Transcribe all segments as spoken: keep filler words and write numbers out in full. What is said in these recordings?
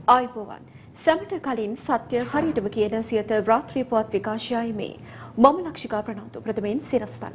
ආයුබෝවන් සැමට කලින් සත්‍ය හරියටම කියන සියත රාත්‍රී පුවත් විකාශයයි මේ මම ලක්ෂිකා ප්‍රනාන්දු ප්‍රථමයෙන් සිරස්තල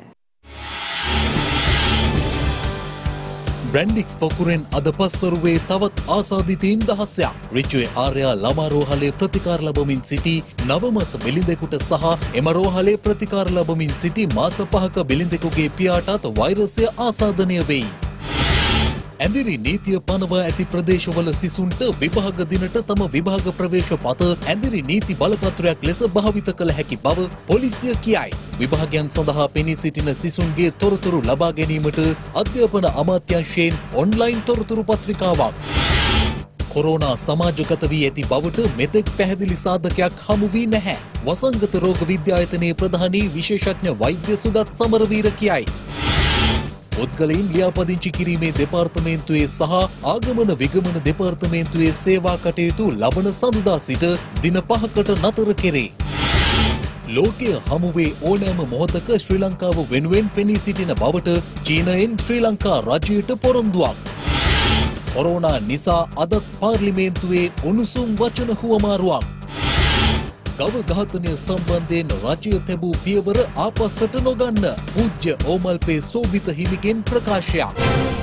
බ්‍රැන්ඩික්ස් පොකුරෙන් අද පස්වරුවේ තවත් ආසාදිතයින් දහසයක් රිචුවේ ආර්යා ළමා රෝහලේ ප්‍රතිකාර ලැබමින් සිටි නව මාස බිලිඳෙකුට සහ එම රෝහලේ ප්‍රතිකාර ලැබමින් සිටි මාස පහක බිලිඳෙකුගේ පියාටත් වෛරසය ආසාදනය වෙයි. ඇඳිරි නීතිය පනවා ඇති ප්‍රදේශවල සිසුන්ට විභාග දිනට තම විභාග ප්‍රවේශ පත ඇඳිරි නීති බලපත්‍රයක් ලෙස භාවිත කළ හැකි බව පොලිසිය කියයි. විභාගයන් සඳහා පෙනී සිටින සිසුන්ගේ තොරතුරු ලබා ගැනීමට අධ්‍යාපන අමාත්‍යාංශයෙන් ඔන්ලයින් තොරතුරු පත්‍රිකාවක්. කොරෝනා සමාජගත වී ඇති බවට මෙතෙක් පැහැදිලි සාධකයක් හමු වී නැහැ. වසංගත රෝග විද්‍යායතනයේ ප්‍රධානී විශේෂඥ වෛද්‍ය සුදත් සමරවීර කියයි. පුද්ගලයන් ලියාපදිංචි කිරීමේ දෙපාර්තමේන්තුවේ සහ ආගමන විගමන දෙපාර්තමේන්තුවේ සේවා කටයුතු ලබන සඳුදා සිට දින පහකට නතර කෙරේ. ලෝකයේ හමුවේ ඕනෑම මොහොතක ශ්‍රී ලංකාව වෙනුවෙන් පෙනී සිටින බවට චීනයෙන් ශ්‍රී ලංකා රජයට පොරොන්දුවක්. කොරෝනා නිසා අදත් පාර්ලිමේන්තුවේ උණුසුම් වචන හුවමාරුවක්. ගව ඝාතනය සම්බන්ධයෙන් රජය තැබූ පියවර ආපස්සට නොගන්න පූජ්‍ය ඕමල්පේ සෝභිත හිමිගෙන් ප්‍රකාශයක්.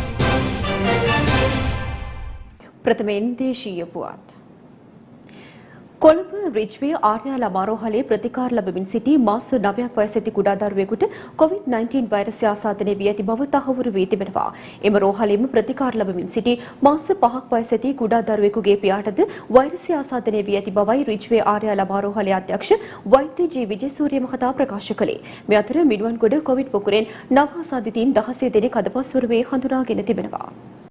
ප්‍රථමයෙන් දේශීය පුවත්. කොළඹ රිජ්වේ ආර්යා ළමා රෝහලේ ප්‍රතිකාර ලැබමින් සිටි මාස නවයක් වයස ඇති කුඩා දරුවෙකුට කොවිඩ් නයින්ටීන් වෛරසය ආසාදනය වී ඇති බව තහවුරු වී තිබෙනවා. එම රෝහලේම ප්‍රතිකාර ලැබමින් සිටි මාස පහක් වයස ඇති කුඩා දරුවෙකුගේ පියාටද වෛරසය ආසාදනය වී ඇති බවයි රිජ්වේ ආර්යා ළමා රෝහලේ අධ්‍යක්ෂ වෛද්‍ය ජී විජේසූරිය මහතා ප්‍රකාශ කළේ. මේ අතර මිනුවන්ගොඩ කොවිඩ් පොකුරෙන් නව ආසාදිතයින් දහසය දෙනෙක් අද පස්වරුවේ හඳුනාගෙන තිබෙනවා.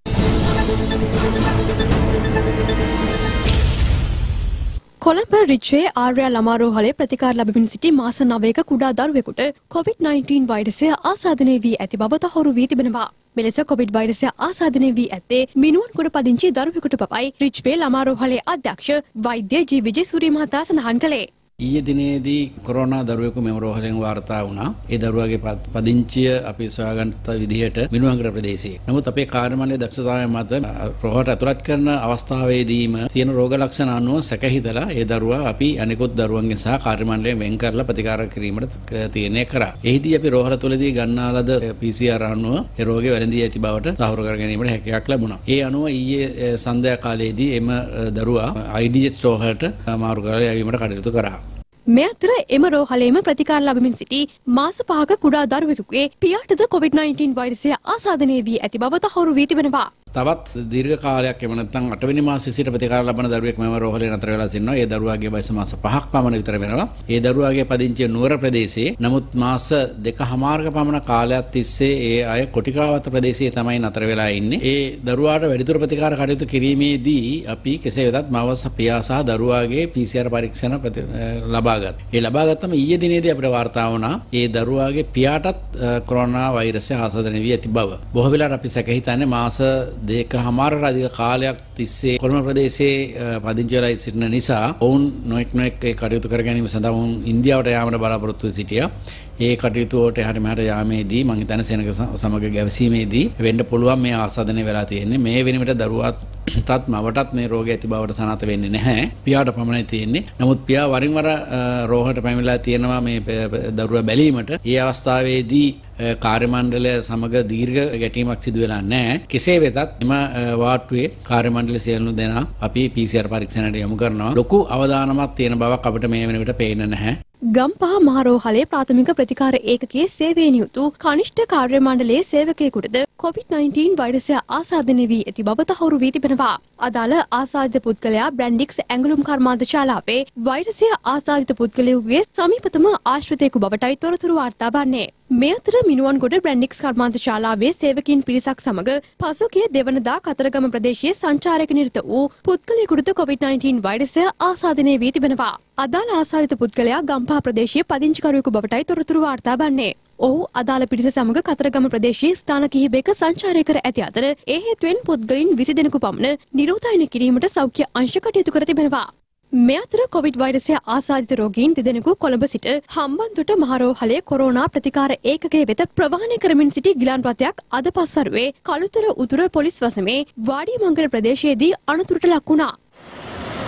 කොළඹ රිජ්වේ ආර්යා ළමා රෝහලේ ප්‍රතිකාර ලැබමින් සිටි මාස නවයක කුඩා දරුවෙකුට කොවිඩ් නයින්ටීන් වෛරසය ආසාදනය වී ඇති බව තහවුරු වී තිබෙනවා. මෙලෙස කොවිඩ් වෛරසය ආසාදනය වී ඇත්තේ මිනුවන්ගොඩ පදිංචි දරුවෙකුට බවයි රිජ්වේ ළමා රෝහලේ අධ්‍යක්ෂ වෛද්‍ය ජී විජේසූරිය මහතා සඳහන් කළේ. ඊයේ දිනේදී කොරෝනා දරුවෙකු මෙම රෝහලෙන් වාර්තා වුණා. ඒ දරුවාගේ පදිංචිය අපි සොයාගත්ත විදිහට මිනුවන්ගොඩ ප්‍රදේශයේ. නමුත් අපේ කාර්යාලයේ දක්ෂතාවය මත රෝහලට ඇතුළත් කරන අවස්ථාවේදීම තියෙන රෝග ලක්ෂණ අනුව සැකහිතලා ඒ දරුවා අපි අනෙකුත් දරුවන්ගෙන් සහ කාර්යාලයෙන් වෙන් කරලා ප්‍රතිකාර කිරීමට තීරණය කරා. එහිදී අපි රෝහල තුලදී ගන්නා ලද පී සී ආර් අනුව ඒ රෝගේ වැළඳී ඇති බවට තහවුරු කර ගැනීමට හැකියාවක් ලැබුණා. ඒ අනුව ඊයේ සන්ධ්‍යා කාලයේදී එම දරුවා ආයි ඩී එච් රෝහලට මාරු කරලා යැවීමට කටයුතු කරා. මේ අතර එම රෝහලේම ප්‍රතිකාර ලැබමින් සිටි මාස පහක කුඩා දරුවෙකුගේ පියාටද කොවිඩ් නයින්ටීන් වෛරසය ආසාදනය වී ඇති බව තහවුරු වී තිබෙනවා. තවත් දීර්ඝ කාලයක් එම නැත්නම් අටවෙනි මාසයේ සිට ප්‍රතිකාර ලබන දරුවෙක් මෙම රෝහලේ නතර වෙලා සිටිනවා. ඒ දරුවාගේ වයස මාස පහක් පමණ විතර වෙනවා. ඒ දරුවාගේ පදිංචිය නුවර ප්‍රදේශයේ. නමුත් මාස දෙකමාරක පමණ කාලයක් තිස්සේ ඒ අය කොටිකාවත ප්‍රදේශයේ තමයි නතර වෙලා ඉන්නේ. ඒ දරුවාට වැඩිදුර ප්‍රතිකාර කටයුතු කිරීමේදී අපි කෙසේ වෙතත් මව සහ පියා සහ දරුවාගේ පී සී ආර් පරීක්ෂණ ලබා ගත්තා. ඒ ලබා ගත්තම ඊයේ දිනේදී අපිට වාර්තා වුණා ඒ දරුවාගේ පියාටත් කොරෝනා වෛරසය ආසාදනය වී ඇති බව. බොහෝ වෙලාවට අපි සැක හිතන්නේ මාස දෙකමාරක අධික කාලයක් තිස්සේ කොළඹ ප්‍රදේශයේ පදිංචි වෙලා සිටින නිසා ඔවුන් නොඑක් නොඑක් කටයුතු කර ගැනීම සඳහා ඔවුන් ඉන්දියාවට යාමට බලාපොරොත්තු වෙ සිටියා. ඒ කටයුතු වලට එහාට මෙහාට යාමේදී මම හිතන්නේ සෙනඟ සමග ගැවසීමේදී වෙන්න පුළුවන් මේ ආසාදනය වෙලා තියෙන්නේ. මේ වෙනුවට දරුවාටත් මවටත් මේ රෝගය ඇති බවට සනාථ වෙන්නේ නැහැ. පියාට පමණයි තියෙන්නේ. නමුත් පියා වරින් වර රෝහලට පැමිණලා තියෙනවා මේ දරුවා බැලීමට. ඒ අවස්ථාවේදී කාර්ය මණ්ඩලය සමග දීර්ඝ ගැටීමක් සිදු වෙලා නැහැ. කෙසේ වෙතත් එම වාට්ටුවේ කාර්ය මණ්ඩල සියලු දෙනා අපි පී සී ආර් පරීක්ෂණයට යොමු කරනවා. ලොකු අවධානමක් තියෙන බවක් අපිට මේ වෙනකොට පේන්නේ නැහැ. ගම්පහ මහරෝහලේ ප්‍රාථමික ප්‍රතිකාර ඒකකයේ සේවයේ නියුතු කනිෂ්ඨ කාර්ය මණ්ඩලයේ සේවකයෙකුටද කොවිඩ් නයින්ටීන් වෛරසය ආසාදනය වී ඇති බව තහවුරු වී තිබෙනවා. අදාළ ආසාදිත පුද්ගලයා බ්‍රැන්ඩික්ස් ඇඟලුම් කර්මාන්ත ශාලාවේ වෛරසය ආසාදිත පුද්ගලයෙකුගේ සමීපතම ආශ්‍රිතයෙකු බවටයි තොරතුරු වාර්තා වන්නේ. මේ අතර මිනුවන්ගොඩ බ්‍රැන්ඩික්ස් කර්මාන්ත ශාලාවේ සේවකීන් පිරිසක් සමග පසුගිය දෙවනදා කතරගම ප්‍රදේශයේ සංචාරයක නිරත වූ පුද්ගලයෙකුට කොවිඩ් නයින්ටීන් වෛරසය ආසාදනය වී තිබෙනවා. අදාළ ආසාදිත පුද්ගලයා ගම්පහ ප්‍රදේශයේ පදිංචිකරුවෙකු බවටයි තොරතුරු වාර්තා වන්නේ. ඔහු අදාළ පිරිස සමග කතරගම ප්‍රදේශයේ ස්ථාන කිහිපයක සංචාරය කර ඇති අතර ඒ හේතුවෙන් පුද්ගලයන් විසි දෙනෙකු පමණ නිරෝධායන කිරීමට සෞඛ්‍ය අංශ කටයුතු කර තිබෙනවා. මේ අතර කොවිඩ් වෛරසය ආසාදිත රෝගීන් දෙදෙනෙකු කොළඹ සිට හම්බන්තොට මහරෝහලේ කොරෝනා ප්‍රතිකාර ඒකකයේ වෙත ප්‍රවාහනය කරමින් සිටි ගිලන් රථයක් අද පස්වරුවේ කළුතර උතුර පොලිස් වසමේ වාඩිමංගල ප්‍රදේශයේදී අනතුරට ලක් වුණා.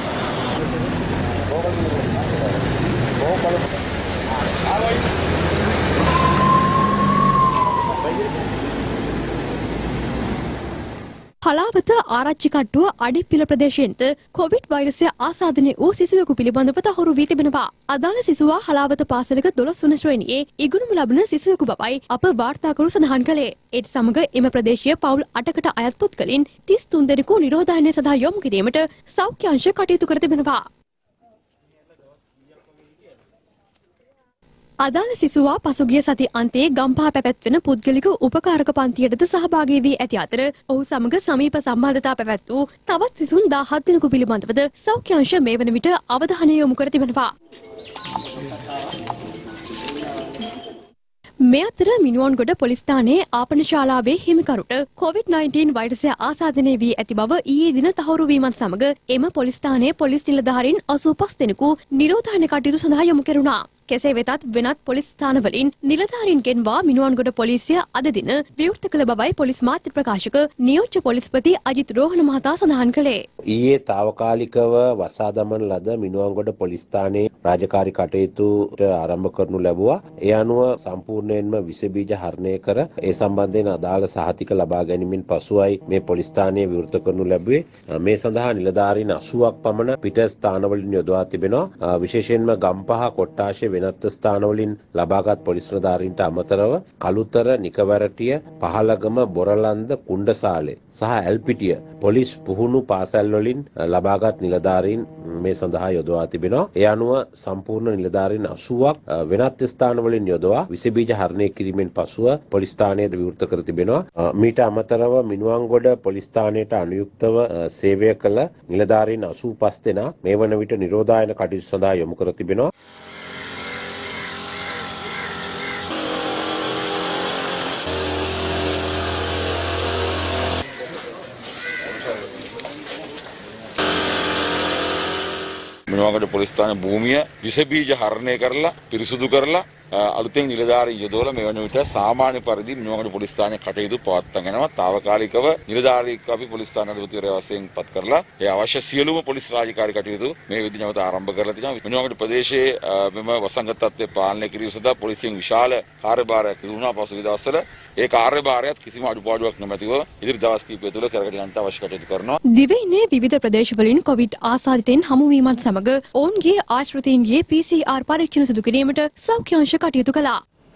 හලාවත ආරච්චි කට්ටුව අඩිපිල ප්‍රදේශයෙන්ද කොවිඩ් වෛරසය ආසාදනය වූ සිසුවෙකු පිළිබඳව තහවුරු වී තිබෙනවා. අදාළ සිසුවා හලාවත පාසලක දොළොස් වන ශ්‍රේණියේ ඉගෙනුම ලබන සිසුවෙකු බවයි අප වාර්තාකරු සඳහන් කළේ. ඒත් සමග එම ප්‍රදේශීය පවුල් අටකට අයත් පුද්ගලයන් තිස් තුන් දෙනෙකු නිරෝධායනය සඳහා යොමු කිරීමට සෞඛ්‍ය අංශ කටයුතු කර තිබෙනවා. අදාළ සිසුවා පසුගිය සති අන්තයේ ගම්පහ පැවැත්වෙන පුද්ගලික උපකාරක පන්තියටද සහභාගී වී ඇති අතර ඔහු සමග සමීප සම්බන්ධතා පැවැත් වූ තවත් සිසුන් දාහත් දෙනෙකු පිළිබඳවද සෞඛ්‍ය අංශ මේ වන විට අවධානය යොමු කර තිබෙනවා. මේ අතර මිනුවන්ගොඩ පොලිස් ස්ථානයේ ආපන ශාලාවේ හිමිකරුට කොවිඩ් නයින්ටීන් වෛරසය ආසාදනය වී ඇති බව ඊයේ දින තහවුරු වීමත් සමග එම පොලිස් ස්ථානයේ පොලිස් නිලධාරීන් අසූ පස් දෙනෙකු නිරෝධායන කටයුතු සඳහා යොමු කෙරුණා. කෙසේ වෙතත් වෙනත් පොලිස් ස්ථානවලින් නිලධාරීන් ගෙන්වා මිනුවන්ගොඩ පොලිසිය අද දින විවෘත කළ බවයි පොලිස් මාධ්‍ය ප්‍රකාශක නියෝජ්‍ය පොලිස්පති අජිත් රෝහණ මහතා සඳහන් කළේ. ඊයේ తాවකාලිකව වසා දමන ලද මිනුවන්ගොඩ පොලිස් ස්ථානයේ රාජකාරී කටයුතුට ආරම්භ කරනු ලැබුවා. ඒ අනුව සම්පූර්ණයෙන්ම විස බීජ හරණය කර ඒ සම්බන්ධයෙන් අදාළ සහතික ලබා ගැනීමෙන් පසුවයි මේ පොලිස් ස්ථානය විවෘත කරනු ලැබුවේ. මේ සඳහා නිලධාරීන් අසූවක් පමණ පිට ස්ථානවලින් යොදවා තිබෙනවා. විශේෂයෙන්ම ගම්පහ කොට්ටාශය වෙනත් ස්ථානවලින් ලබාගත් පොලිස් නිලධාරීන්ට අමතරව කළුතර, නිකවැරටිය, පහළගම, බොරලන්ද, කුණ්ඩසාලේ සහ ඇල්පිටිය පොලිස් පුහුණු පාසල් වලින් ලබාගත් නිලධාරීන් මේ සඳහා යොදවා තිබෙනවා. ඒ අනුව සම්පූර්ණ නිලධාරීන් අසූවක් වෙනත් ස්ථානවලින් යොදවා විස බීජ හරණය කිරීමෙන් පසුව පොලිස් ස්ථානයේද විවෘත කර තිබෙනවා. මීට අමතරව මිනුවන්ගොඩ පොලිස් ස්ථානයට අනුයුක්තව සේවය කළ නිලධාරීන් අසූ පස් දෙනා මේ වන විට නිරෝධායන කටයුතු සඳහා යොමු කර තිබෙනවා. මිනුවන්ගොඩ පොලිස් ස්ථාන භූමිය විස බීජ හරණය කරලා පිරිසුදු කරලා අලුතෙන් නිලධාරීන් යොදවලා මේ වන විට සාමාන්‍ය පරිදි මිනුවන්ගොඩ පොලිස් ස්ථානයේ කටයුතු පවත්වාගෙන යනවා. తాවකාලිකව නිලධාරීන් අපි පොලිස් ස්ථාන අධිපතිවරයා වශයෙන් පත් කරලා ඒ අවශ්‍ය සියලුම පොලිස් රාජකාරී කටයුතු මේ විදිහට නැවත ආරම්භ කරලා තිනවා. මිනුවන්ගොඩ ප්‍රදේශයේ මෙම වසංගත තත්ත්වය පාලනය කිරීම සඳහා පොලිසියෙන් විශාල කාර්යභාරයක් ලැබුණා. පසුගිය දවස්වල ඒ කාර්යභාරයත් කිසිම අඩුපාඩුවක් නැමැතිව ඉදිරි දවස් කිහිපය තුළ කරගෙන යන්නට අවශ්‍ය කටයුතු කරනවා. දිවයිනේ විවිධ ප්‍රදේශවලින් කොවිඩ් ආසාදිතයින් හමු වීමත් සමග ඔවුන්ගේ ආශ්‍රිතයින්ගේ පී සී ආර් පරීක්ෂණ සිදු කිරීමට සෞඛ්‍ය අංශ කටයුතු කළා.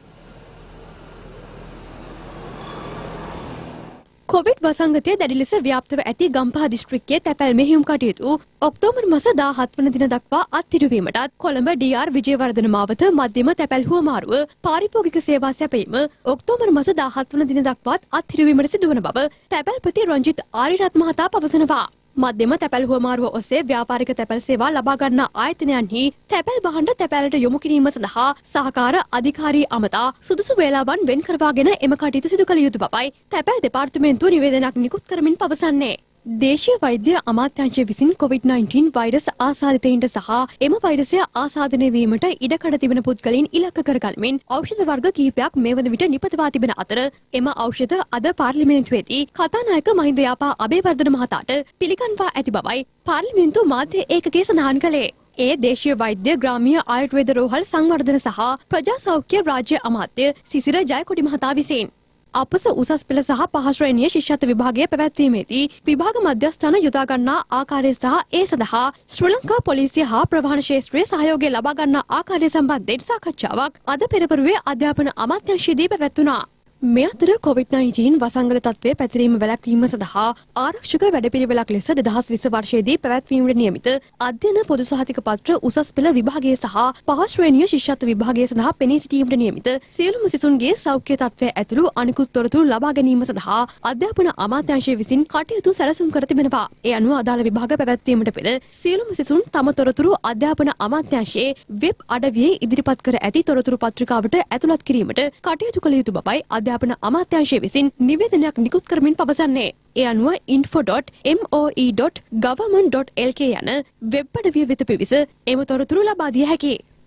කොවිඩ් වසංගතය දැඩි ලෙස ව්‍යාප්තව ඇති ගම්පහ දිස්ත්‍රික්කයේ තැපැල් මෙහෙයුම් කටයුතු ඔක්තෝබර් මාස දාහත් වන දින දක්වා අත්හිටුවීමටත් කොළඹ ඩී ආර් විජේවර්ධන මාවත මධ්‍යම තැපැල් හුවමාරුව පාරිභෝගික සේවා සැපයීම ඔක්තෝබර් මාස දාහත් වන දින දක්වාත් අත්හිටුවීමට සිදුවන බව තැපැල්පති රංජිත් ආරිරත් මහතා පවසනවා. මධ්‍යම තැපැල් හුවමාරුව ඔස්සේ ව්‍යාපාරික තැපැල් සේවා ලබා ගන්නා ආයතනයන්හි තැපැල් භාණ්ඩ තැපැලට යොමු කිරීම සඳහා සහකාර අධිකාරී අමතා සුදුසු වේලාවන් වෙන් කරවාගෙන එම කටයුතු සිදු කළ යුතු බවයි තැපැල් දෙපාර්තමේන්තුව නිවේදනයක් නිකුත් කරමින් පවසන්නේ. දේශීය වෛද්‍ය අමාත්‍යාංශය විසින් කොවිඩ් නයින්ටීන් වෛරස් ආසාදිතයින්ට සහ එම වෛරසය ආසාදනය වීමට ඉඩකඩ තිබෙන පුද්ගලයන් ඉලක්ක කරගනිමින් ඖෂධ වර්ග කිහිපයක් මේ වන විට නිපදවා තිබෙන අතර එම ඖෂධ අද පාර්ලිමේන්තුවේදී කතානායක මහින්ද යාපා අබේවර්ධන මහතාට පිළිගන්වා ඇති බවයි පාර්ලිමේන්තු මාධ්‍ය ඒකකයේ සඳහන් කළේ. ඒ දේශීය වෛද්‍ය ග්‍රාමීය ආයුර්වේද රෝහල් සංවර්ධන සහ ප්‍රජා සෞඛ්‍ය රාජ්‍ය අමාත්‍ය සිසිර ජයකොඩි මහතා විසින් අපස උසස් පෙළ සහ පහ ශ්‍රේණියේ ශිෂ්‍යත්ව විභාගය පැවැත්වීමේදී විභාග මධ්‍යස්ථාන යොදා ගන්නා ආකාරය සහ ඒ සඳහා ශ්‍රී ලංකා පොලිසිය හා ප්‍රවාහන ක්ෂේත්‍රයේ සහයෝගය ලබා ගන්නා ආකාරය සම්බන්ධයෙන් සාකච්ඡාවක් අද පෙරවරුවේ අධ්‍යාපන අමාත්‍යාංශයේදී පැවැත්වුණා. මේ අතර කොවිඩ් නයින්ටීන් වසංගත තත්ත්වය පැතිරීම වැළැක්වීම සඳහා ආරක්ෂක වැඩපිළිවෙලක් ලෙස දෙදහස් විස්ස වර්ෂයේදී පැවැත්වීමට නියමිත අධ්‍යයන පොදු සහතික පත්‍ර උසස් පෙළ විභාගය සහ පහ ශ්‍රේණිය ශිෂ්‍යත්ව විභාගය සඳහා පෙනී සිටීමට නියමිත සියලුම සිසුන්ගේ සෞඛ්‍ය තත්ත්වය ඇතුළු අනිකුත් තොරතුරු ලබා ගැනීම සඳහා අධ්‍යාපන අමාත්‍යාංශය විසින් කටයුතු සැලසුම් කර තිබෙනවා. ඒ අනුව අදාළ විභාග පැවැත්වීමට පෙර සියලුම සිසුන් තම තොරතුරු අධ්‍යාපන අමාත්‍යාංශයේ වෙබ් අඩවියේ ඉදිරිපත් කර ඇති තොරතුරු පත්‍රිකාවට ඇතුළත් කිරීමට කටයුතු කළ යුතු බවයි අධ්‍යාපන අමාත්‍යාංශය විසින් නිවේදනයක් නිකුත් කරමින් පවසන්නේ. ඒ අනුව info dot moe dot government dot lk යන වෙබ් අඩවිය වෙත පිවිස එම තොරතුරු ලබා දිය හැකියි.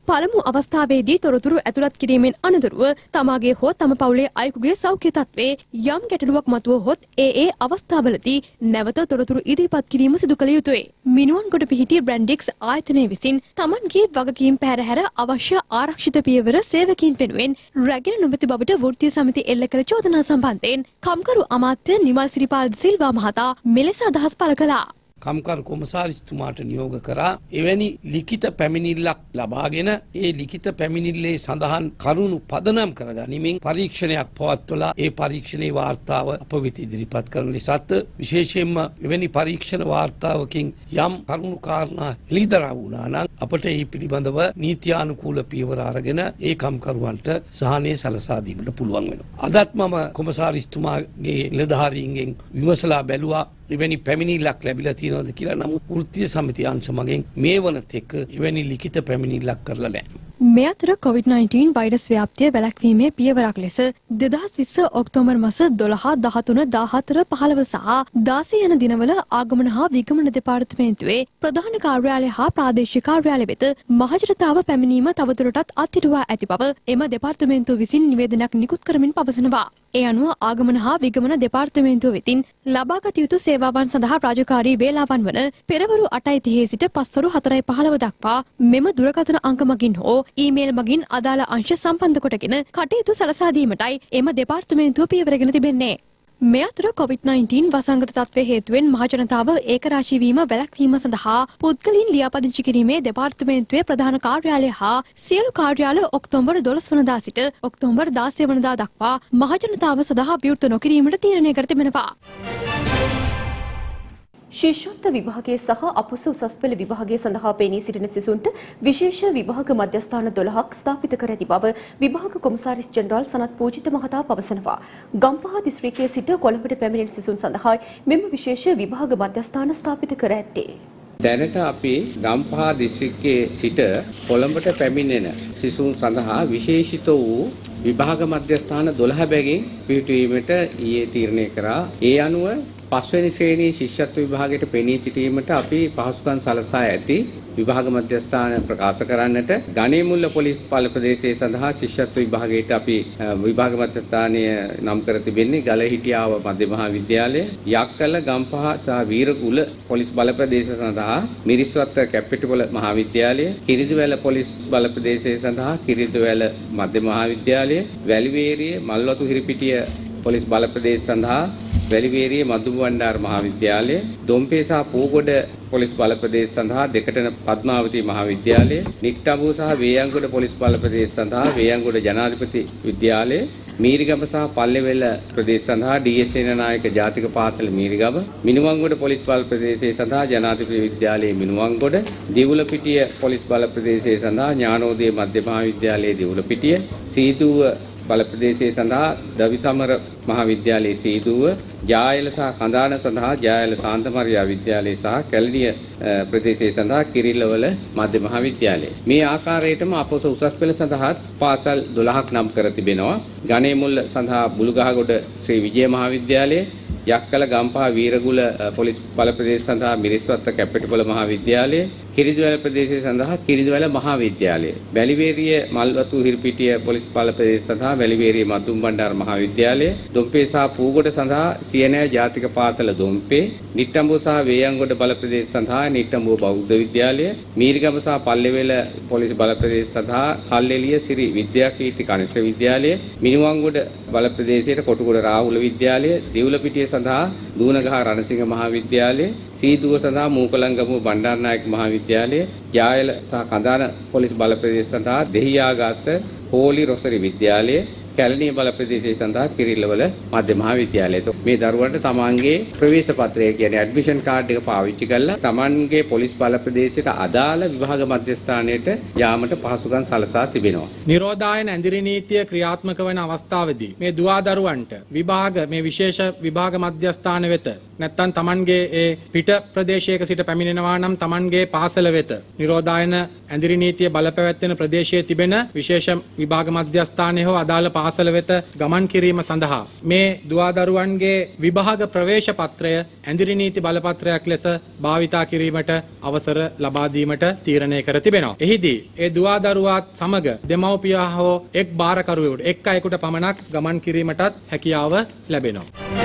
පළමු අවස්ථාවේදී තොරතුරු ඇතුළත් කිරීමෙන් අනතුරුව තමාගේ හෝ තම පවුලේ අයෙකුගේ සෞඛ්‍ය තත්ත්වයේ යම් ගැටලුවක් මතුවහොත් ඒ ඒ අවස්ථාවලදී නැවත තොරතුරු ඉදිරිපත් කිරීම සිදු කළ යුතුය. මිනුවන්ගොඩ පිහිටි බ්‍රැන්ඩික්ස් ආයතනය විසින් තමන්ගේ වගකීම් පැහැරහැර අවශ්‍ය ආරක්ෂිත පියවර සේවකීන් වෙනුවෙන් රැගෙන නොමැති බවට වෘත්තීය සමිති එල්ල කළ චෝදනා සම්බන්ධයෙන් කම්කරු අමාත්‍ය නිමල් සිරිපාල් සිල්වා මහතා මෙලෙස අදහස් පළ කළා. කම්කරු කොමසාරිස්තුමාට නියෝග කරා එවැනි ලිඛිත පැමිණිල්ලක් ලබාගෙන ඒ ලිඛිත පැමිණිල්ලේ සඳහන් කරුණු පදනම් කරගනිමින් පරීක්ෂණයක් පවත්වලා ඒ පරීක්ෂණයේ වාර්තාව අප වෙත ඉදිරිපත් කරන ලෙසත් විශේෂයෙන්ම එවැනි පරීක්ෂණ වාර්තාවකින් යම් කරුණු කාරණා හෙළිදරව් වුණා නම් අපට ඒ පිළිබඳව නීත්‍යානුකූල පියවර අරගෙන ඒ කම්කරුවන්ට සහනය සලසා දීමට පුළුවන් වෙනවා. අදත් මම කොමසාරිස්තුමාගේ නිලධාරීන්ගෙන් විමසලා බැලුවා එවැනි පැමිණිල්ලක් ලැබිලා තියෙනවද කියලා. නමුත් වෘත්තීය සමිතිය අංශ මගෙන් මේ වනතෙක් එවැනි ලිඛිත පැමිණිල්ලක් කරලා නැහැ. මේ අතර කොවිඩ් නයින්ටීන් වෛරස් ව්‍යාප්තිය වැළැක්වීමේ පියවරක් ලෙස දෙදහස් විස්ස ඔක්තෝබර් මාස දොළහ දහතුන දාහතර පහළව සහ දාසය යන දිනවල ආගමන හා විගමන දෙපාර්තමේන්තුවේ ප්‍රධාන කාර්යාලය හා ප්‍රාදේශීය කාර්යාලය වෙත මහජනතාව පැමිණීම තවදුරටත් අත්හිටුවා ඇති බව එම දෙපාර්තමේන්තුව විසින් නිවේදනයක් නිකුත් කරමින් පවසනවා. ඒ අනුව ආගමන හා විගමන දෙපාර්තමේන්තුව වෙතින් ලබාගත යුතු සේවාවන් සඳහා රාජකාරී වේලාවන් වන පෙරවරු අටයි තිහේ සිට පස්වරු හතරයි පහළව දක්වා මෙම දුරකථන අංක මගින් හෝ ඊමේල් මගින් අදාළ අංශ සම්බන්ධ කොටගෙන කටයුතු සලසා දීමටයි එම දෙපාර්තමේන්තුව පියවරගෙන තිබෙන්නේ. මේ අතර කොවිඩ් නයින්ටීන් වසංගත තත්ත්වය හේතුවෙන් මහජනතාව ඒකරාශී වීම වැළැක්වීම සඳහා පුද්ගලයන් ලියාපදිංචි කිරීමේ දෙපාර්තමේන්තුවේ ප්‍රධාන කාර්යාලය හා සියලු කාර්යාල ඔක්තෝබර් දොළොස් වනදා සිට ඔක්තෝබර් දාසය වනදා දක්වා මහජනතාව සඳහා විවෘත නොකිරීමට තීරණය කර තිබෙනවා. ශිෂ්‍යත්ව විභාගයේ සහ අපොස උසස් පෙළ විභාගයේ සඳහා පෙනී සිටින සිසුන්ට විශේෂ විභාග මධ්‍යස්ථාන දොළහක් ස්ථාපිත කර ඇති බව විභාග කොමසාරිස් ජෙනරාල් සනත් පූජිත මහතා පවසනවා. ගම්පහ දිස්ත්‍රික්කයේ සිට කොළඹට පැමිණෙන සිසුන් සඳහා මෙම විශේෂ විභාග මධ්‍යස්ථාන ස්ථාපිත කර ඇත්තේ. දැනට අපි ගම්පහ දිස්ත්‍රික්කයේ සිට කොළඹට පැමිණෙන සිසුන් සඳහා විශේෂිත වූ විභාග මධ්‍යස්ථාන දොළහ බැගින් පිහිටුවීමට ඊයේ තීරණය කරා. ඒ අනුව පස්වෙනි ශ්‍රේණී ශිෂ්‍යත්ව විභාගයට පෙනී සිටීමට අපි පහසුකම් සලසා ඇති විභාග මධ්‍යස්ථාන ප්‍රකාශ කරන්නට ගණේමුල්ල පොලිස් පාල ප්‍රදේශයේ සඳහා ශිෂ්‍යත්ව විභාගයට අපි විභාග මධ්‍යස්ථානය නම් කර තිබෙන්නේ ගලහිටියාව මධ්‍ය මහා විද්‍යාලය, යක්කල ගම්පහ සහ වීරකුල පොලිස් බල ප්‍රදේශ සඳහා මිරිස්වත්ත කැපිටිපොළ මහා විද්‍යාලය, කිරිදුවැල පොලිස් බල ප්‍රදේශය සඳහා කිරිදුවැල මධ්‍ය මහා විද්‍යාලය, වැලිවේරිය මල්වතු හිරිපිටිය පොලිස් බල ප්‍රදේශ සඳහා වැලිවේරිය මදුබණ්ඩාර මහා විද්‍යාලය, දොම්පේ සහ පූගොඩ පොලිස් බල ප්‍රදේශ සඳහා දෙකටන පද්මාවතී මහා විද්‍යාලය, නික්ටඹුව සහ වේයන්ගොඩ පොලිස් බල ප්‍රදේශ සඳහා වේයන්ගොඩ ජනාධිපති විද්‍යාලය, මීරිගම සහ පල්ලෙවෙල ප්‍රදේශ සඳහා ඩී.එස්. සේනානායක ජාතික පාසල මීරිගම, මිනුවන්ගොඩ පොලිස් බල ප්‍රදේශයේ සඳහා ජනාධිපති විද්‍යාලයේ මිනුවන්ගොඩ, දිවුලපිටිය පොලිස් බල ප්‍රදේශයේ සඳහා ඥානෝදය මධ්‍ය මහා විද්‍යාලයේ දිවුලපිටිය, සීදුව බල ප්‍රදේශයේ සඳහා දවිසමර මහා විද්‍යාලයේ සීදුව, ජායල සහ කඳාන සඳහා ජායල සාන්තමරියා විද්‍යාලය සහ කැලණිය ප්‍රදේශයේ සඳහා කිරිල්ලවල මධ්‍ය මහා විද්‍යාලය. මේ ආකාරයටම අපොස උසස් පෙළ සඳහා පාසල් දොළහක් නම් කර තිබෙනවා. ගණේමුල්ල සඳහා බුළුගහගොඩ ශ්‍රී විජය මහා විද්‍යාලය, යක්කල ගම්පහ වීරගුල පොලිස් බල ප්‍රදේශ සඳහා මිරිස්වත්ත කැපිටිපොළ මහා විද්‍යාලය, කිරිදුවැල ප්‍රදේශය සඳහා කිරිදුවැල මහා විද්‍යාලය, වැලිවේරිය මල්වතු හිරිපිටිය පොලිස් බල ප්‍රදේශ සඳහා වැලිවේරිය මදුම්බණ්ඩාර මහා විද්‍යාලය, දොම්පේ සහ පූගොඩ සඳහා සියනෑ ජාතික පාසල දොම්පේ, නිට්ටඹුව සහ වේයන්ගොඩ බල ප්‍රදේශ සඳහා නිට්ටඹුව බෞද්ධ විද්‍යාලය, මීරිගම සහ පල්ලෙවෙල පොලිස් බල ප්‍රදේශ සඳහා කල්ෙලිය සිරි විද්‍යාකීර්ති කනිෂ්ඨ විද්‍යාලය, මිනුවන්ගොඩ බල ප්‍රදේශයේ කොටුගොඩ රාහුල විද්‍යාලය, දිවුලපිටිය සඳහා දූනගහ රණසිංහ මහා විද්‍යාලය, සීදුව සඳහා මූකලංගමුව බණ්ඩාරනායක මහා විද්‍යාලය, ජායල සහ කඳාන පොලිස් බල ප්‍රදේශ සඳහා දෙහියාගත හෝලි රොසරි විද්‍යාලය, කැලණිය බල ප්‍රදේශය සඳහා කිරිල්ලවල මධ්‍ය මහා විද්‍යාලය. මේ දරුවන්ට තමන්ගේ ප්‍රවේශ පත්‍රය කියන්නේ ඇඩ්මිෂන් කාඩ් එක පාවිච්චි කරලා තමන්ගේ පොලිස් බල ප්‍රදේශයට අදාළ විභාග මධ්‍යස්ථානයට යාමට පහසුකම් සලසා තිබෙනවා. නිරෝධායන ඇඳිරි නීතිය ක්‍රියාත්මක වන අවස්ථාවේදී මේ දුවා දරුවන්ට විභාග මේ විශේෂ විභාග මධ්‍යස්ථාන වෙත නැත්නම් Tamanගේ ඒ පිට ප්‍රදේශයක සිට පැමිණෙනවා නම් Tamanගේ පාසල වෙත නිරෝධායන ඇඳිරි නීතිය බලපැවැත්වෙන ප්‍රදේශයේ තිබෙන විශේෂ විභාග මධ්‍යස්ථානයේ හෝ අදාළ පාසල වෙත ගමන් කිරීම සඳහා මේ දුවදරුවන්ගේ විභාග ප්‍රවේශ පත්‍රය ඇඳිරි නීති බලපත්‍රයක් ලෙස භාවිතා කිරීමට අවසර ලබා දීමට තීරණය කර තිබෙනවා. එහිදී ඒ දුවදරුවාත් සමග දෙමව්පියා හෝ එක් භාරකරුවෙකුට එක් අයෙකුට පමණක් ගමන් කිරීමටත් හැකියාව ලැබෙනවා.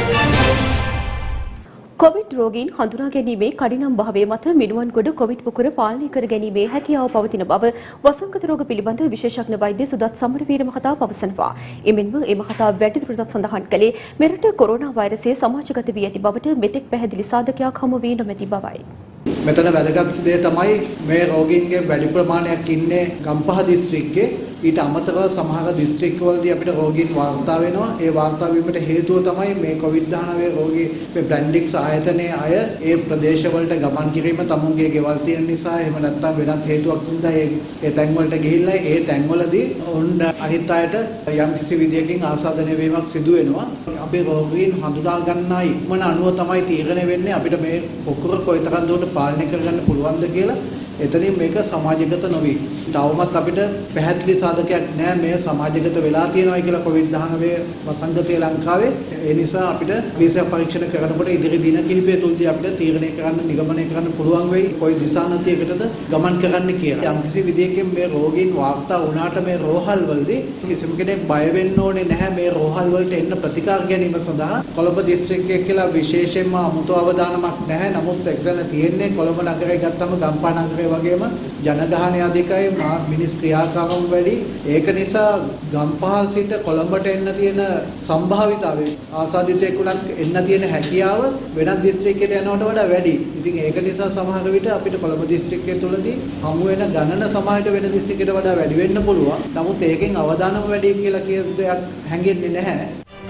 කොවිඩ් රෝගීන් හඳුනා ගැනීමේ කඩිනම් භාවය මත මිනුවන්ගොඩ කොවිඩ් පුකුර පාලනය කර ගැනීමේ හැකියාව පවතින බව වසංගත රෝග පිළිබඳ විශේෂඥ වෛද්‍ය සුදත් සමරවීර මහතා පවසනවා. එමෙන්ම ඒ මහතා වැඩිදුරටත් සඳහන් කළේ මෙරට කොරෝනා වෛරසය සමාජගත වී ඇති බවට මෙතෙක් පැහැදිලි සාධකයක් හමු වී නොමැති බවයි. මෙතන වැදගත් දේ තමයි මේ රෝගීන්ගේ වැඩි ප්‍රමාණයක් ඉන්නේ ගම්පහ දිස්ත්‍රික්කයේ. ඊට අමතරව සමහර දිස්ත්‍රික්කවලදී අපිට රෝගීන් වාර්තා වෙනවා. ඒ වාර්තා වීමට හේතුව තමයි මේ කොවිඩ් දහනවය රෝගී මේ බ්‍රැන්ඩික්ස් ආයතනයේ අය ඒ ප්‍රදේශවලට ගමන් කිරීම තමුන්ගේ ගෙවල් තියෙන නිසා එහෙම නැත්නම් වෙනත් හේතුවක් හින්දා ඒ ඒ තැන්වලට ගිහිල්ලා ඒ තැන්වලදී ඔන්න අනිත් අයට යම් කිසි විදියකින් ආසාදනය වීමක් සිදු වෙනවා. අපේ රෝගීන් හඳුනා ගන්නා ඉක්මන අනුව තමයි තීරණය වෙන්නේ අපිට මේ පොකුර කොයිතරම් දුරට පාලනය කරගන්න පුළුවන්ද කියලා. එතනින් මේක සමාජගත නොවේ. තවමත් අපිට පැහැදිලි සාධකයක් නැහැ මේ සමාජගත වෙලා තියෙනවා කියලා කොවිඩ් දහනවය වසංගතය ලංකාවේ. ඒ නිසා අපිට විෂය පරීක්ෂණ කරනකොට ඉදිරි දින කිහිපය තුලදී අපිට තීරණය කරන්න නිගමනය කරන්න පුළුවන් වෙයි කොයි දිශානතියකටද ගමන් කරන්න කියලා. යම්කිසි විදියකින් මේ රෝගීන් වාර්තා වුණාට මේ රෝහල් වලදී කිසිම කෙනෙක් බය වෙන්න ඕනේ නැහැ මේ රෝහල් වලට එන්න ප්‍රතිකාර ගැනීම සඳහා. කොළඹ දිස්ත්‍රික්කයේ කියලා විශේෂයෙන්ම අමුතු අවදානමක් නැහැ. නමුත් එක්සන තියෙන්නේ කොළඹ නගරය ගත්තම ගම්පහ නගරය වගේම ජනගහනය අධිකයි මිනිස් ක්‍රියාකාරකම් වැඩි. ඒක නිසා ගම්පහ සිට කොළඹට එන්න තියෙන සම්භාවිතාවය ආසාදිතයෙකුට එන්න තියෙන හැකියාව වෙනත් දිස්ත්‍රික්කයකට යනවට වඩා වැඩි. ඉතින් ඒක නිසා සමහර විට අපිට කොළඹ දිස්ත්‍රික්කය තුලදී හමු වෙන ගණන සමාජයට වෙන දිස්ත්‍රික්කයකට වඩා වැඩි වෙන්න පුළුවන්. නමුත් ඒකෙන් අවදානම වැඩි කියලා කියන දෙයක් හැංගෙන්නේ නැහැ.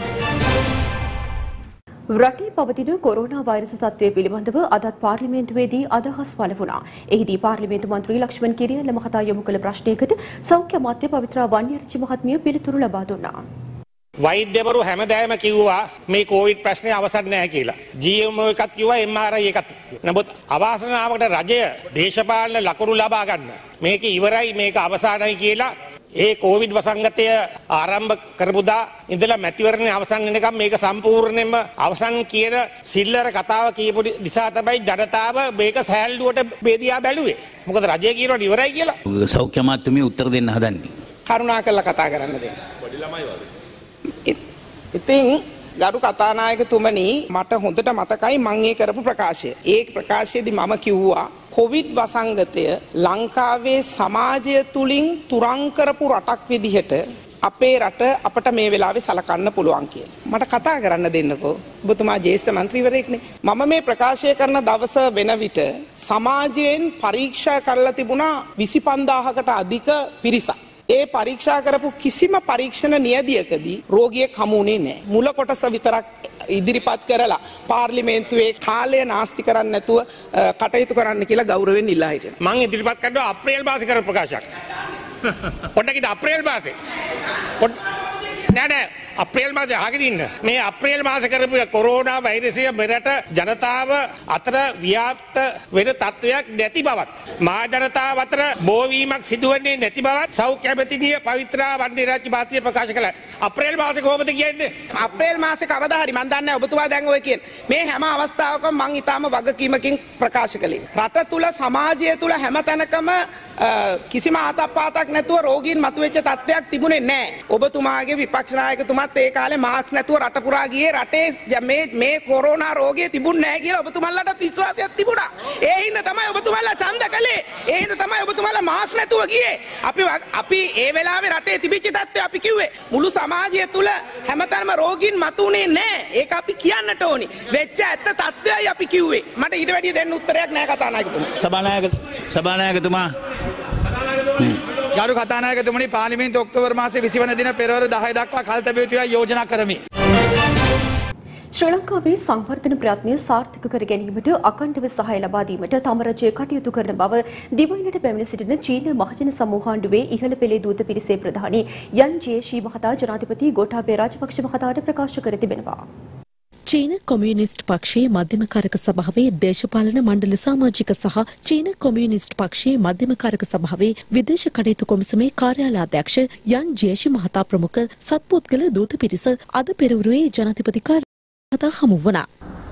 රටේ පවතින කොරෝනා වෛරස් තත්ත්වය පිළිබඳව අදත් පාර්ලිමේන්තුවේදී අදහස් පළ වුණා. එහිදී පාර්ලිමේන්තු මන්ත්‍රී ලක්ෂ්මන් කිරියල්ල මහතා යොමු කළ ප්‍රශ්නයකට සෞඛ්‍ය අමාත්‍ය පවිත්‍රා වන්නියරච්චි මහත්මිය පිළිතුරු ලබා දුන්නා. වෛද්‍යවරු හැමදාම කිව්වා මේ කොවිඩ් ප්‍රශ්නේ අවසන් නැහැ කියලා. ජී එම් ඔ එකත් කිව්වා එම් ආර් ආයි එකත්. නමුත් අවාසනාවකට රජය දේශපාලන ලකුණු ලබා ගන්න මේක ඉවරයි මේක අවසానයි කියලා ඒ කොවිඩ් වසංගතය ආරම්භ කරපුදා ඉඳලා මැතිවරණය අවසන් වෙනකම් මේක සම්පූර්ණයෙන්ම අවසන් කියන සිල්ලර කතාව කියපු නිසා තමයි ජනතාව මේක සෑල්ලුවට බෙදියා බැලුවේ. මොකද රජය කියනවා ඉවරයි කියලා. සෞඛ්‍ය අමාත්‍යතුමිය උත්තර දෙන්න හදන්නේ. කරුණාකරලා කතා කරන්න දෙන්න. පොඩි ළමයි වගේ. ඉතින් ගරු කතානායකතුමනි මට හොඳට මතකයි මම ඒ කරපු ප්‍රකාශය. ඒ ප්‍රකාශයේදී මම කිව්වා කොවිඩ් වසංගතය ලංකාවේ සමාජය තුලින් තුරන් කරපු රටක් විදිහට අපේ රට අපට මේ වෙලාවේ සලකන්න පුළුවන් කියලා. මට කතා කරන්න දෙන්නකෝ. ඔබතුමා ජ්‍යෙෂ්ඨ මන්ත්‍රීවරයෙක්නේ. මම මේ ප්‍රකාශය කරන දවස වෙන විට සමාජයෙන් පරීක්ෂා කරලා තිබුණා විසි පන්දාහකට අධික පිරිසක්. ඒ පරීක්ෂා කරපු කිසිම පරීක්ෂණ නියදියකදී රෝගියෙක් හමු වුණේ නැහැ. මුල කොටස විතරක් ඉදිරිපත් කරලා පාර්ලිමේන්තුවේ කාලය නාස්ති කරන්න නැතුව කටයුතු කරන්න කියලා ගෞරවයෙන් ඉල්ලා හිටියා. මම ඉදිරිපත් කරනවා අප්‍රේල් මාසේ කරපු ප්‍රකාශයක්. පොඩ්ඩක් ඉත අප්‍රේල් මාසේ. පොඩ් නෑ නෑ අප්‍රේල් මාසේ අහගෙන ඉන්න. මේ අප්‍රේල් මාසේ කරපු කොරෝනා වෛරසය මෙරට ජනතාව අතර ව්‍යාප්ත වෙන තත්වයක් නැති බවත් මා ජනතාව අතර බෝවීමක් සිදුවන්නේ නැති බවත් සෞඛ්‍ය ඇමතිනිය පවිත්‍රා වන්නියරච්චි මහත්මිය ප්‍රකාශ කළා. අප්‍රේල් මාසේ කොහොමද කියන්නේ? අප්‍රේල් මාසේ කවදා හරි මන් දන්නේ ඔබතුමා දැන් ඔය කියන මේ හැම අවස්ථාවකම මං ඊටාම වගකීමකින් ප්‍රකාශ කළේ. රට තුල සමාජය තුල හැම තැනකම කිසිම ආතප්පාතක් නැතුව රෝගීන් මතුවෙච්ච තත්ත්වයක් තිබුණේ නැහැ. ඔබතුමාගේ විපක්ෂ නායකතුමත් ඒ කාලේ මාස්ක් නැතුව රට පුරා ගියේ රටේ මේ මේ කොරෝනා රෝගය තිබුණ නැහැ කියලා ඔබතුමන්ලට විශ්වාසයක් තිබුණා. ඒ හින්දා තමයි ඔබතුමන්ලා ඡන්ද කළේ. ඒ හින්දා තමයි ඔබතුමන්ලා මාස්ක් නැතුව ගියේ. අපි අපි ඒ වෙලාවේ රටේ තිබිච්ච තත්ත්වය අපි කිව්වේ මුළු සමාජය තුල හැමතැනම රෝගීන් මතුනේ නැහැ. ඒක අපි කියන්නට ඕනි. වෙච්ච ඇත්ත තත්ත්වයයි අපි කිව්වේ. මට ඊට වැඩිය දෙන්න උත්තරයක් නැහැ කතානායකතුමා. සභානායක සභානායකතුමා ගරු කතානායකතුමනි පාර්ලිමේන්තු ඔක්තෝබර් මාසේ විසි වන දින පෙරවරු දහය දක්වා කල් තැබිය යුතුයි යෝජනා කරමි. ශ්‍රී ලංකාවේ සංවර්ධන ප්‍රයත්නය සාර්ථක කර ගැනීමට අඛණ්ඩව සහාය ලබා දීමට තම රජය කටයුතු කරන බව දිවයිනට පැමිණ සිටින චීන මහජන සමූහාණ්ඩුවේ ඉහළ පෙළේ දූත පිරිසේ ප්‍රධානී යන් ජේෂී මහතා ජනාධිපති ගෝඨාභය රාජපක්ෂ මහතාට ප්‍රකාශ කර තිබෙනවා. චීන කොමියුනිස්ට් පක්ෂයේ මධ්‍යම කාරක සභාවේ දේශපාලන මණ්ඩල සමාජික සහ චීන කොමියුනිස්ට් පක්ෂයේ මධ්‍යම කාරක සභාවේ විදේශ කටයුතු කොමිසමේ කාර්යාලය අධ්‍යක්ෂ යන් ජේෂි මහතා ප්‍රමුඛ සත්පුද්ගල දූත පිරිස අද පෙරවරුවේ ජනාධිපති කාර්යාලයට හමු වුණා.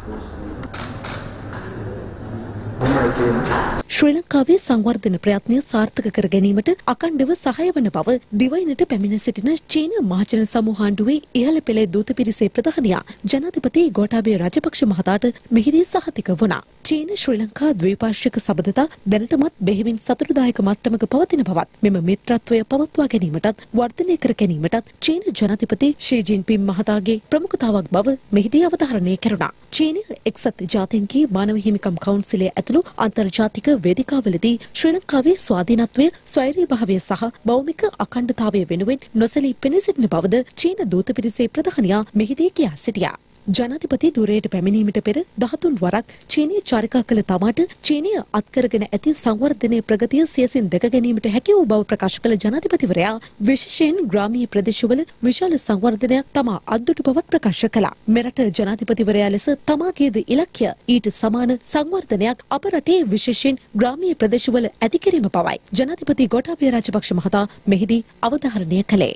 ශ්‍රී ලංකාවේ සංවර්ධන ප්‍රයත්නය සාර්ථක කර ගැනීමට අකණ්ඩව සහාය වන බව දිවයිනට පැමිණ සිටින චීන මහජන සමූහාණ්ඩුවේ ඉහළ පෙළේ දූත පිරිසේ ප්‍රධානියා ජනාධිපති ගෝඨාභය රාජපක්ෂ මහතාට මෙහිදී සහතික වුණා. චීන ශ්‍රී ලංකා ද්විපාර්ශ්වික සබඳතා දැනටමත් බෙහෙවින් සතුටුදායක මට්ටමක පවතින බවත් මෙම මිත්‍රත්වය පවත්වා ගැනීමටත් වර්ධනය කර ගැනීමටත් චීන ජනාධිපති ෂී ජින්පින් මහතාගේ ප්‍රමුඛතාවක් බව මෙහිදී අවධාරණය කෙරුණා. චීන එක්සත් ජාතීන්ගේ මානව හිමිකම් කවුන්සිලයේ ඇතුළු අන්තර්ජාතික වේදිකාවලදී ශ්‍රී ලංකාවේ ස්වාධීනත්වය, ස්වෛරී භාවය සහ භෞමික අඛණ්ඩතාවය වෙනුවෙන් නොසැලී පෙනී සිටින බවද චීන දූත පිරිසේ ප්‍රධානියා මෙහිදී කියා සිටියා. ජනාධිපති ධුරයට පැමිණීමට පෙර දහතුන් වරක් චීනය චාරිකා කළ තමාට චීනය අත්කරගෙන ඇති සංවර්ධනයේ ප්‍රගතිය සියසින් දැක ගැනීමට හැකි වූ බව ප්‍රකාශ කළ ජනාධිපතිවරයා විශේෂයෙන් ග්‍රාමීය ප්‍රදේශවල විශාල සංවර්ධනයක් තමා අත්දුටු බවත් ප්‍රකාශ කළා. මෙරට ජනාධිපතිවරයා ලෙස තමාගේද ඉලක්කය ඊට සමාන සංවර්ධනයක් අප රටේ විශේෂයෙන් ග්‍රාමීය ප්‍රදේශවල ඇති කිරීම බවයි ජනාධිපති ගෝඨාභය රාජපක්ෂ මහතා මෙහිදී අවධාරණය කළේ.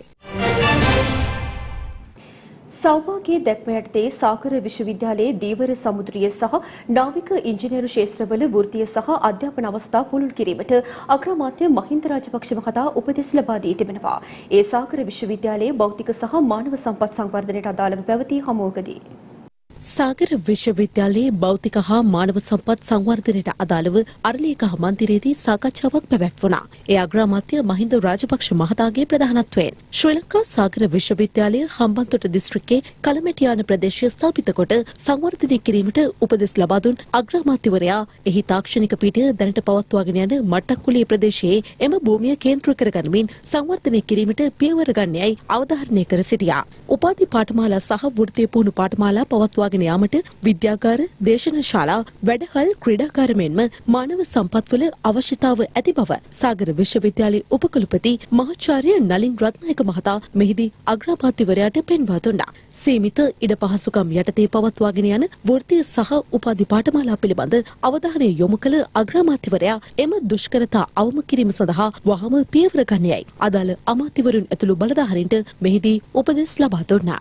සෞභාග්‍ය දැක්ම යටතේ සාගර විශ්වවිද්‍යාලයේ දීවර සමුද්‍රීය සහ නාවික ඉංජිනේරු ශාස්ත්‍රවල වෘත්තීය සහ අධ්‍යාපන අවස්ථා පුළුල් කිරීමට අග්‍රාමාත්‍ය මහින්ද රාජපක්ෂ මහතා උපදෙස් ලබා දී තිබෙනවා. ඒ සාගර විශ්වවිද්‍යාලයේ භෞතික සහ මානව සම්පත් සංවර්ධනයට අදාළව පැවති හමුවකදී සාගර විශ්වවිද්‍යාලයේ භෞතික හා මානව සම්පත් සංවර්ධනයට අදාළව අරලියගහ මන්දිරයේදී සාකච්ඡාවක් පැවැත්වුණා. ඒ අග්‍රාමාත්‍ය මහින්ද රාජපක්ෂ මහතාගේ ප්‍රධානත්වයෙන් ශ්‍රී ලංකා සාගර විශ්වවිද්‍යාලය හම්බන්තොට දිස්ත්‍රික්කයේ කලමැටියාන ප්‍රදේශය ස්ථාපිත කොට සංවර්ධනය කිරීමට උපදෙස් ලබා දුන් අග්‍රාමාත්‍යවරයා එහි තාක්ෂණික පීඨය දැනට පවත්වාගෙන යන මට්ටක්කුලිය ප්‍රදේශයේ එම භූමිය කේන්ද්‍ර කරගනිමින් සංවර්ධනය කිරීමට පියවර ගන්නයයි අවධාරණය කර සිටියා. උපාධි පාඨමාලා සහ වෘත්තීය පුහුණු පාඨමාලා පවත්වා යාමට විද්‍යාගාර, දේශන ශාලා, වැඩහල්, ක්‍රීඩාගාර මෙන්ම මානව සම්පත්වල අවශ්‍යතාව ඇති බව සාගර විශ්වවිද්‍යාලයේ උපකුලපති මහාචාර්ය නලින් රත්නායක මහතා මෙහිදී අග්‍රාමාත්‍යවරයාට පෙන්වා දුන්නා. සීමිත ඉඩ පහසුකම් යටතේ පවත්වාගෙන යන වෘත්තීය සහ උපාධි පාඨමාලා පිළිබඳ අවධානය යොමු කළ අග්‍රාමාත්‍යවරයා එම දුෂ්කරතා අවම කිරීම සඳහා වහම පියවර ගන්නයයි අදාළ අමාත්‍යවරුන් ඇතුළු බලධාරීන්ට මෙහිදී උපදෙස් ලබා දුන්නා.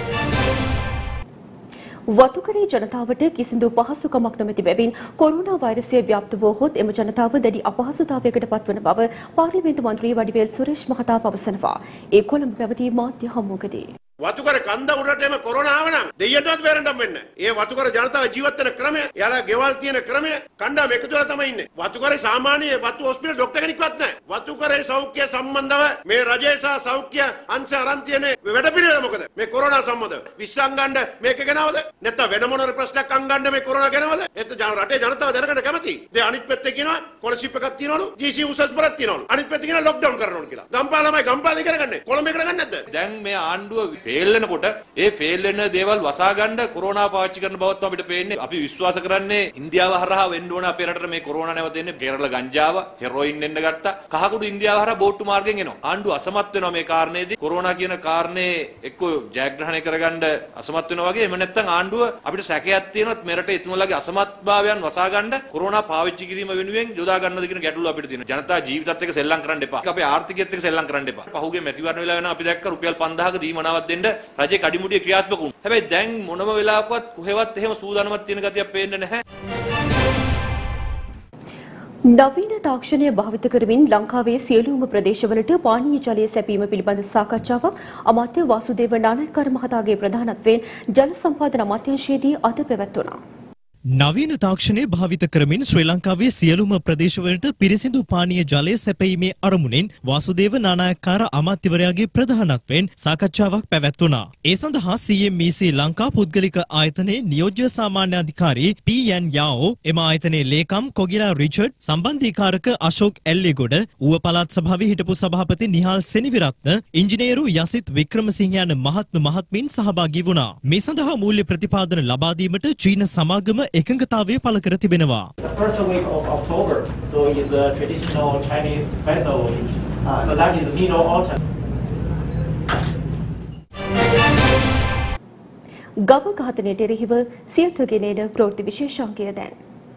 වතුකරේ ජනතාවට කිසිදු පහසුකමක් නොමැති බැවින් කොරෝනා වෛරසය ව්‍යාප්ත වූහොත් එම ජනතාව දැඩි අපහසුතාවයකට පත්වන බව පාර්ලිමේන්තු මන්ත්‍රී වඩිවේල් සුරේෂ් මහතා පවසනවා. ඒ කොළඹ පැවති මාධ්‍ය හමුවකදී වතුකර කන්ද උඩට එම කොරෝනා ආව නම් දෙයියන්වත් බේරෙන්න වෙන්නේ. ඒ වතුකර ජනතාව ජීවත් වෙන ක්‍රමය, එයාලා ගෙවල් තියෙන ක්‍රමය කණ්ඩායම එකතු වෙලා තමයි ඉන්නේ. වතුකරේ සාමාන්‍ය වතු හොස්පිටල් ડોක්ටර් කෙනෙක්වත් නැහැ. වතුකරේ සෞඛ්‍ය සම්බන්ධව මේ රජය සහ සෞඛ්‍ය අංශ අරන් තියෙන වැඩ පිළිවෙල මොකද? මේ කොරෝනා සම්බන්ධව විශ්සම් ගන්න මේක ගෙනවද? නැත්නම් වෙන මොන ප්‍රශ්නයක් අංගන්න මේ කොරෝනා ගෙනවද? එත් රටේ ජනතාව දැනගන්න කැමති. දැන් අනිත් පැත්තේ කියනවා කොලෂිප් එකක් තියනවලු, ජී සී උසස් පෙරක් තියනවලු. අනිත් පැත්තේ කියනවා ලොක්ඩවුන් කරනවලු කියලා. ගම්පහ ළමයි ගම්පහ ඉගෙන ගන්න. කොළඹ ඉගෙන ගන්න නැද්ද? දැන් මේ ආණ්ඩුව ෆේල් වෙනකොට ඒ ෆේල් වෙන දේවල් වසා ගන්න කොරෝනා පාවිච්චි කරන බවත් අපිට පේන්නේ. අපි විශ්වාස කරන්නේ ඉන්දියාව හරහා වෙන්න ඕන අපේ රටට මේ කොරෝනා නැවත එන්නේ. කේරළ ගංජාව, හෙරොයින් එන්න ගත්තා. කහකුඩු ඉන්දියාව හරහා බෝට්ටු මාර්ගෙන් එනවා. ආණ්ඩුව අසමත් වෙනවා මේ කාරණේදී. කොරෝනා කියන කාරණේ එක්ක ජයග්‍රහණය කරගන්න අසමත් වෙනවා වගේ. එහෙම නැත්නම් ආණ්ඩුව අපිට සැකයක් තියෙනවා මෙරට එතුමලගේ අසමත්භාවයන් වසා ගන්න කොරෝනා පාවිච්චි කිරීම වෙනුවෙන් යොදා ගන්නද කියන ගැටලුව අපිට තියෙනවා. ජනතා ජීවිතත් එක්ක සෙල්ලම් කරන්න එපා. අපේ ආර්ථිකයත් එක්ක සෙල්ලම් කරන්න එපා. පහුගිය මැතිවරණ වෙලාව වෙනවා අපි දැක්ක රුපියල් පන්දාහක දීමනාවක් දෙන්න රජේ කඩිමුඩිය ක්‍රියාත්මක වුණා. හැබැයි දැන් මොනම වෙලාවකවත් කොහෙවත් එහෙම සූදානමක් තියෙන ගතියක් පේන්නේ නැහැ. නවීන තාක්ෂණය භාවිත කරමින් ලංකාවේ සියලුම ප්‍රදේශවලට පානීය ජලය සැපීම පිළිබඳ සාකච්ඡාවක් අමාත්‍ය වාසුදේව නානායක්කර මහතාගේ ප්‍රධානත්වයෙන් ජල සම්පාදන අමාත්‍යාංශයේදී අද පැවැත්වුණා. නවීන තාක්ෂණය භාවිත කරමින් ශ්‍රී ලංකාවේ සියලුම ප්‍රදේශවලට පිරිසිදු පානීය ජලය සැපයීමේ අරමුණෙන් වාසුදේව නානායක්කාර අමාත්‍යවරයාගේ ප්‍රධානත්වයෙන් සාකච්ඡාවක් පැවැත්වුණා. ඒ සඳහා සී එම් ඊ සී ලංකා පුද්ගලික ආයතනයේ නියෝජ්‍ය සාමාන්‍ය අධිකාරී පී එන් යාෝ, එම ආයතනයේ ලේකම් කොගිලා රිචඩ්, සම්බන්ධීකාරක අශෝක් ඇල්ලේගොඩ, ඌව පළාත් සභාවේ හිටපු සභාපති නිහාල් සෙනවිරත්න, ඉංජිනේරු යසිත් වික්‍රමසිංහ යන මහත්ම මහත්මීන් සහභාගී වුණා. මේ සඳහා මූල්‍ය ප්‍රතිපාදන ලබා දීමට චීන සමාගම එකඟතාවය පළ කර තිබෙනවා. The first week of October, so it's a traditional Chinese festival. So that is Mid-Autumn. ගව ඝාතනයට එරෙහිව සියත ගෙනෙන ප්‍රවෘත්ති විශේෂාංගය දැන්.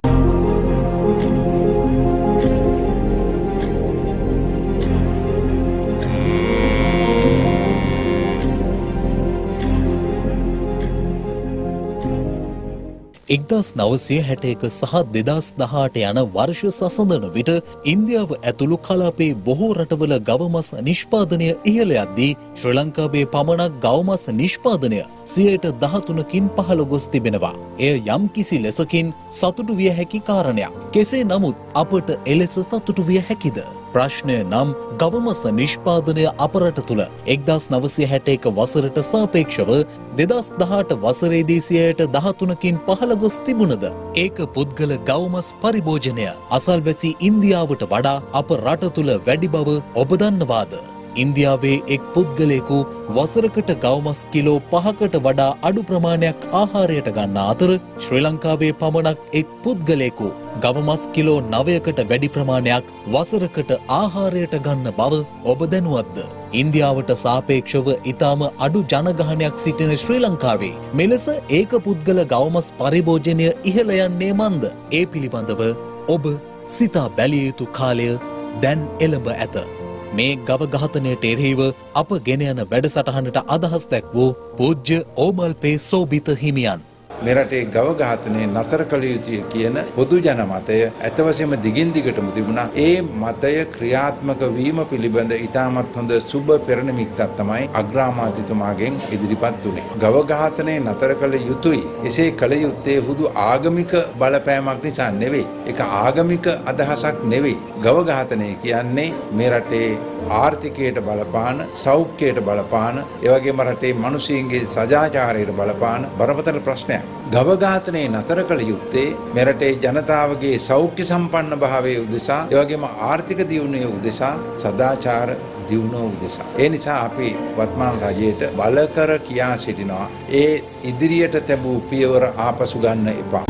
එක්දාස් නවසිය හැට එක සහ දෙදාස් දහඅට යන වර්ෂ සසඳන විට ඉන්දියාව ඇතුළු කලාපයේ බොහෝ රටවල ගවමස් නිෂ්පාදනය ඉහළ යද්දී ශ්‍රී ලංකාවේ පමණක් ගවමස් නිෂ්පාදනය සියයට දහතුනකින් පහළ ගොස් තිබෙනවා. එය යම් කිසි ලෙසකින් සතුටු විය හැකි කාරණයක්. කෙසේ නමුත් අපට එලෙස සතුටු විය හැකිද? ප්‍රශ්නය නම් ගවමස් නිෂ්පාදනය අප රට තුළ එක්දාස් නවසිය හැට එක වසරට සාපේක්ෂව දෙදාස් දහඅට වසරේදී සියයට දහතුනකින් පහළ ගොස් තිබුණද? ඒක පුද්ගල ගවමස් පරිභෝජනය අසල්වැසි ඉන්දියාවට වඩා අප රට තුළ වැඩි බව ඔබ දන්නවාද? ඉන්දියාවේ එක් පුද්ගලයෙකු වසරකට ගවමස් කිලෝ පහකට වඩා අඩු ප්‍රමාණයක් ආහාරයට ගන්න අතර ශ්‍රී ලංකාවේ පමණක් එක් පුද්ගලයෙකු ගවමස් කිලෝ නවයකට වැඩි ප්‍රමාණයක් වසරකට ආහාරයට ගන්න බව ඔබ දැනුවත්ද? ඉන්දියාවට සාපේක්ෂව ඉතාම අඩු ජනගහනයක් සිටින ශ්‍රී ලංකාවේ මෙලෙස ඒක පුද්ගල ගවමස් පරිභෝජනය ඉහළ යන්නේ මන්ද? ඒ පිළිබඳව ඔබ සිතා බැලිය යුතු කාලය දැන් එළඹ ඇත. මේ ගව ඝාතනයට එරෙහිව අප ගෙන යන වැඩසටහනට අදහස් දැක්වූ පූජ්‍ය ඕමල්පේ සෝබිත හිමියන් මේ රටේ ගව ඝාතනය නතර කළ යුතුය කියන පොදු ජන මතය ඇත්ත වශයෙන්ම දිගින් දිගටම තිබුණා. ඒ මතය ක්‍රියාත්මක වීම පිළිබඳ ඉතාමත් හොඳ සුබ පෙරනිමිත්තක් තමයි අග්‍රාමාත්‍යතුමාගෙන් ඉදිරිපත් වුණේ. ගව ඝාතනය නතර කළ යුතුයි. එසේ කළ යුත්තේ හුදු ආගමික බලපෑමක් නිසා නෙවෙයි. ඒක ආගමික අදහසක් නෙවෙයි. ගව ඝාතනය කියන්නේ මේ රටේ ආර්ථිකයට බලපාන, සෞඛ්‍යයට බලපාන, ඒ වගේම රටේ මිනිසුන්ගේ සදාචාරයට බලපාන බරපතල ප්‍රශ්නයක්. ගව ඝාතනය නතර කළ යුත්තේ මේ රටේ ජනතාවගේ සෞඛ්‍ය සම්පන්න භාවයේ උදෙසා, ඒ වගේම ආර්ථික දියුණුවේ උදෙසා, සදාචාර දියුණුව උදෙසා. ඒ නිසා අපි වර්තමාන රජයට බල කර කියා සිටිනවා ඒ ඉදිරියට තිබූ පියවර ආපසු ගන්න එපා.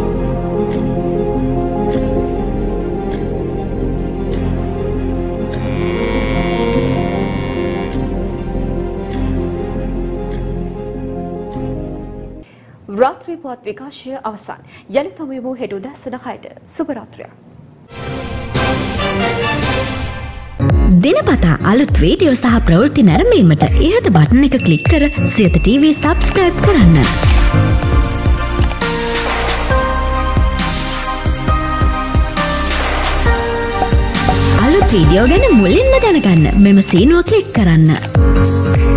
රාත්‍රී පුවත් විකාශය අවසන්. යලිත් හමු වෙමු හෙට උදැසන හයට. සුබ රාත්‍රියක්. දිනපතා අලුත් වීඩියෝ සහ ප්‍රවෘත්ති නැරඹීමට ඉහත බටන් එක ක්ලික් කර සියත ටීවී සබ්ස්ක්‍රයිබ් කරන්න. අලුත් වීඩියෝ ගැන මුලින්ම දැනගන්න මෙම සීනුව ක්ලික් කරන්න.